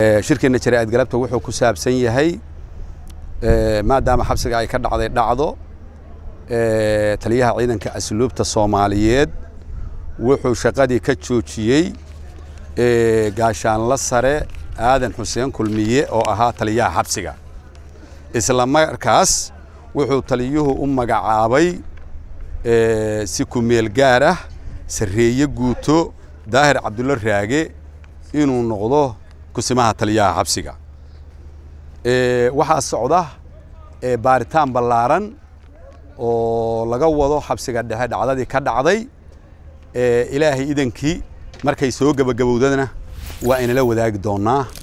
shirkeena jaraa'id galabta wuxuu ku saabsan yahay maadaama xabsiga ay ka dhacday dhacdo taliyaha ciidanka asluubta Soomaaliyeed wuxuu shaqadii ka joojiyay gaashaanle sare Aadan Xuseen Kulmiye oo ahaa taliyaha xabsiga isla markaas wuxuu taliyuhu u magacaabay si ku meel gaar ah sareeye guuto Daahir Cabdulla Raage inuu noqdo kusimaha taliyaha xabsiga waxa socda baaritaan ballaaran oo laga wado xabsiga dhexe dhacdadii ka dhacday ilaahay idankii markay soo gabagabowdana waa in la wadaagi doonaa